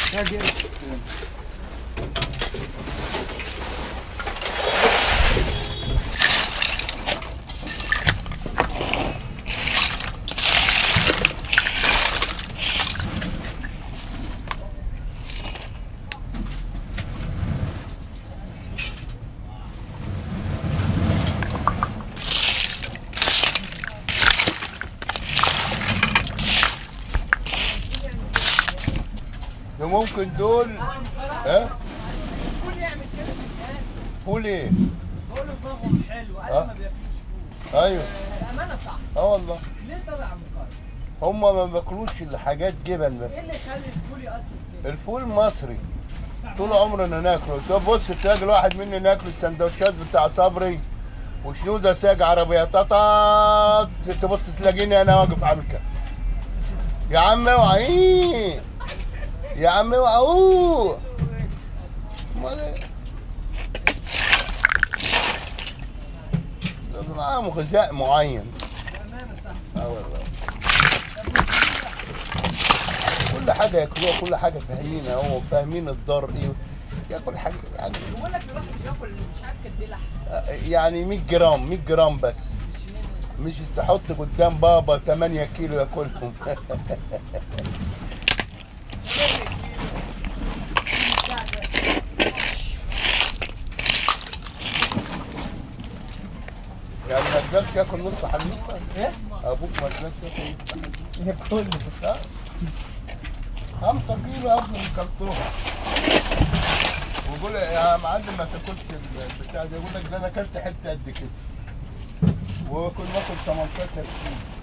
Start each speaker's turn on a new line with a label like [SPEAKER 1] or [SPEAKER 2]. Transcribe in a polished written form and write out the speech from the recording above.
[SPEAKER 1] يا جري
[SPEAKER 2] ده ممكن دول ها؟
[SPEAKER 1] الفول يعمل كده في الناس.
[SPEAKER 2] فول ايه؟
[SPEAKER 1] بقول له دماغهم حلو، قال ما بياكلوش فول.
[SPEAKER 2] ايوه
[SPEAKER 1] امانه صح.
[SPEAKER 2] والله.
[SPEAKER 1] ليه طبعا يا عم كرم؟
[SPEAKER 2] هما ما بياكلوش الا حاجات جبن بس.
[SPEAKER 1] ايه اللي يخلي الفول يأثر كده؟
[SPEAKER 2] الفول مصري طول عمرنا ناكله. طب بص تلاقي الواحد مني ناكل السندوتشات بتاع صبري وشنوده ساج عربيه طاطا، تبص تلاقيني انا واقف عامل كده. يا عم اوعى، يا عم اوعى. امال ايه؟ معاهم غذاء معين.
[SPEAKER 1] امانه صح.
[SPEAKER 2] والله كل حاجه ياكلوها، كل حاجه فاهمينها، هو فاهمين الضر ايه. ياكل حاجه يعني
[SPEAKER 1] بيقول لك الواحد بياكل مش عارف قد ايه لحم.
[SPEAKER 2] يعني 100 جرام 100 جرام بس،
[SPEAKER 1] مش
[SPEAKER 2] مش تحط قدام بابا 8 كيلو ياكلهم. يعني ما تقدرش ياكل نص حنوفه؟
[SPEAKER 1] ايه؟
[SPEAKER 2] ابوك ما تقدرش ياكل نص حنوفه؟
[SPEAKER 1] ياكل
[SPEAKER 2] 5 كيلو قبل من كلتهم. ويقول يا معلم ما تاكلش البتاع ده، يقول لك ده انا اكلت حته قد كده. وكل باكل 18 كيلو.